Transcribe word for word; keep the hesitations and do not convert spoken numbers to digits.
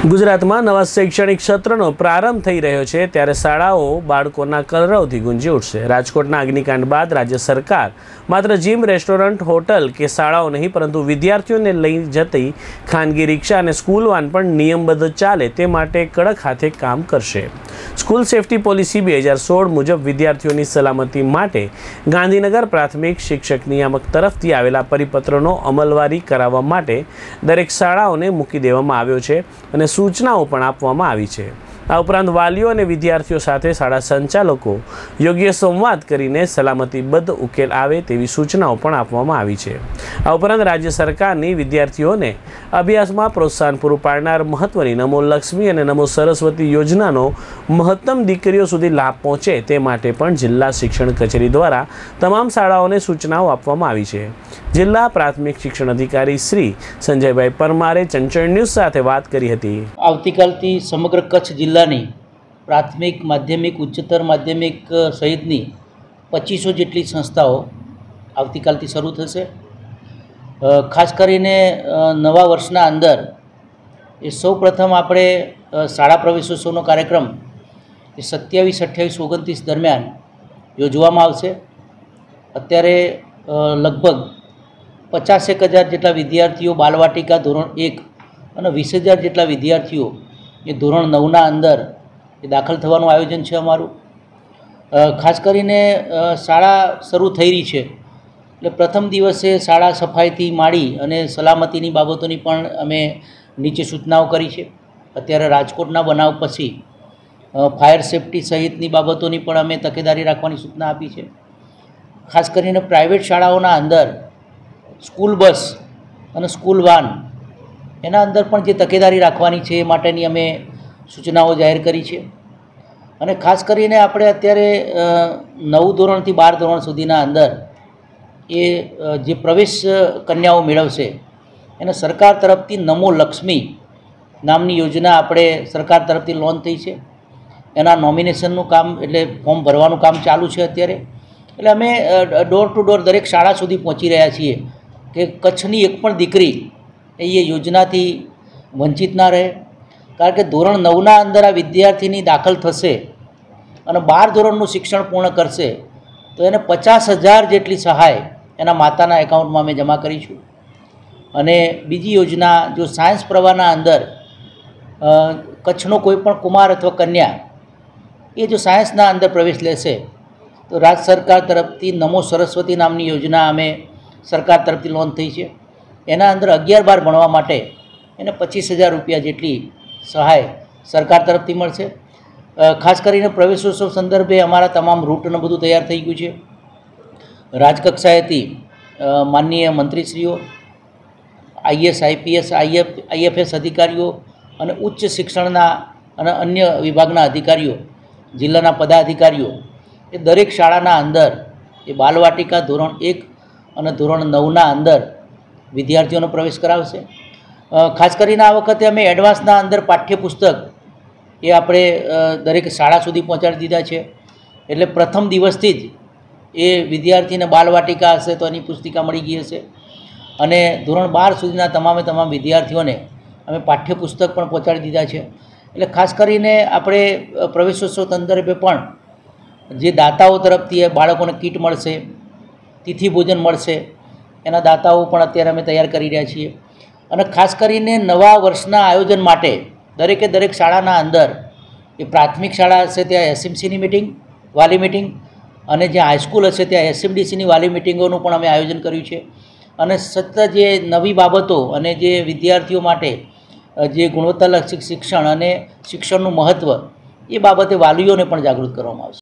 ગુજરાતમાં નવા શૈક્ષણિક સત્રનો પ્રારંભ થઈ રહ્યો છે ત્યારે શાળાઓ બાળકોના કલરવથી ગુંજી ઉઠશે। રાજકોટના અગ્નિકાંડ બાદ રાજ્ય સરકાર માત્ર જીમ, રેસ્ટોરન્ટ, હોટલ કે શાળાઓ નહીં પરંતુ વિદ્યાર્થીઓને લઈ જતી ખાનગી રિક્ષા અને સ્કૂલ વાન પણ નિયમબદ્ધ ચાલે તે માટે કડક હાથે કામ કરશે। સ્કૂલ સેફ્ટી પોલિસી બે હજાર સોળ મુજબ વિદ્યાર્થીઓની સલામતી માટે ગાંધીનગર પ્રાથમિક શિક્ષક નિયામક તરફથી આવેલા પરિપત્રનો અમલવારી કરાવવા માટે દરેક શાળાઓને મૂકી દેવામાં આવ્યો છે અને सूचनाओं पण आपवामां आवी छे। आ उपरांत वालीओ अने विद्यार्थीओ साथे शाळा संचालको योग्य संवाद करीने सलामतीबद्ध उकेल आवे तेवी सूचनाओं पण आपवामां आवी छे। आ उपरांत राज्य सरकारनी विद्यार्थीओने अभ्यासमां प्रोत्साहन पूरुं पाडनार महत्वनी नमो लक्ष्मी अने नमो सरस्वती योजनानो महत्तम दीकरीओ सुधी लाभ पहोंचे ते माटे पण जिल्ला शिक्षण कचेरी द्वारा तमाम शाळाओने सूचनाओं आपवामां आवी छे। जिल्ला प्राथमिक शिक्षण अधिकारी श्री संजयभाई परमारे चंचल न्यूज साथे वात करी हती। आवतीकालथी समग्र कच्छ जिल्लानी प्राथमिक, माध्यमिक, उच्चतर माध्यमिक सहितनी पच्चीसो जेटली संस्थाओं आवतीकालथी शरू थशे। खास करीने नवा वर्षना अंदर ए सौ प्रथम आपणे शाळा प्रवेशोत्सवनो कार्यक्रम ए सत्यावीस अठावीस ओगणतीस दरमियान योजवामां आवशे। अत्यारे लगभग पचास एक हज़ार जेटला विद्यार्थीओ बालवाटिका धोरण एक और वीस हज़ार जेटला विद्यार्थीओ ये धोरण नवना अंदर ये दाखल थवानुं आयोजन है अमारुं। खास करीने शाळा शरू थई रही है એટલે प्रथम दिवसे शाळा सफाईथी माड़ी अने सलामतीनी बाबतोनी पण अमे नीचे सूचनाओं करी है। अत्यारे राजकोटना बनाव पछी फायर सेफ्टी सहितनी बाबतोनी पण अमे तकेदारी राखवानी सूचना आपी है। खास करीने प्राइवेट शाळाओना अंदर स्कूल बस और स्कूल वान एना अंदर पण जे तकेदारी राखवानी छे ए माटेनी अमे सूचनाओं जाहिर करी छे। अने खास करीने आपणे अत्यारे नव धोरणथी बार धोरण सुधीना अंदर ए जे प्रवेश कन्याओ मेळवशे एने सरकार तरफथी नमो लक्ष्मी नामनी योजना आपणे सरकार तरफथी लॉन्च थई छे। एना नॉमिनेशननुं काम एटले फॉर्म भरवानुं काम चालू छे अत्यारे। एटले अमे डोर टू डोर दरेक शाळा सुधी पहोंची रह्या छीए कि कच्छनी एक पण दीकरी ये योजना थी वंचित ना रहे। कारण के धोरण नवना अंदर आ विद्यार्थीनी दाखल थशे अने बार धोरणनुं शिक्षण पूर्ण करशे तो एने पचास हज़ार जेटली सहाय एना माताना एकाउंट में अमे जमा करीशुं। अने बीजी योजना जो सायन्स प्रवाहना अंदर कच्छनो कोईपण कुमार अथवा कन्या ये जो सायन्सना अंदर प्रवेश लेशे तो राज्य सरकार तरफथी नमो सरस्वती नामनी योजना अमे सरकार तरफथी लॉन्च थई छे। एना अंदर अगियार बार भणवा माटे एने पच्चीस हज़ार रुपया जेटली सहाय सरकार तरफथी मळशे। खास करीने प्रवेशोत्सव संदर्भे अमारा तमाम रूट ने बधुं तैयार थई गयुं छे। राजकक्षाएथी माननीय मंत्रीश्रीओ, आईएएस, आईपीएस, आईएफ आईएफएस अधिकारीओ अने उच्च शिक्षणना अने अन्य विभागना अधिकारीओ, जिल्लाना पदाधिकारीओ ए दरेक शाळाना अंदर ए बालवाटिका धोरण एक अने धोरण नवना अंदर विद्यार्थीओनो प्रवेश करावशे। खास करीने आ वखते अमे एडवांसना अंदर पाठ्यपुस्तक ये आपणे दरेक शाळा सुधी पहोंचाडी दीधा छे। एटले प्रथम दिवसथी ज ए विद्यार्थीने बालवाटिका हशे तो एनी पुस्तिका मळी गई हशे अने धोरण बार सुधीना तमामे तमाम विद्यार्थीओने अमे पाठ्यपुस्तक पण पहोंचाडी दीधा छे। एटले खास करीने आपणे प्रवेशोत्सव संदर्भे पण जे दाताओ तरफथी ए बाळकोने किट मळशे, तिथि भोजन मळशे एना दाताओ पण अत्यारे अमे तैयार करी रह्या छीए। अने खास करीने नवा वर्षना आयोजन माटे दरेके दरेक शाळाना अंदर ए प्राथमिक शाळा हशे त्यां एसएमसीनी मीटिंग, वाली मीटिंग अने जे हाईस्कूल हशे त्यां एसएमडीसीनी वाली मीटिंगोनुं पण अमे आयोजन कर्युं छे। अने सतत जे नवी बाबतो अने जे विद्यार्थीओ माटे जे गुणवत्तालक्षी शिक्षण अने शिक्षणनुं महत्व ए बाबते वालीओने पण जागृत करवामां आवशे।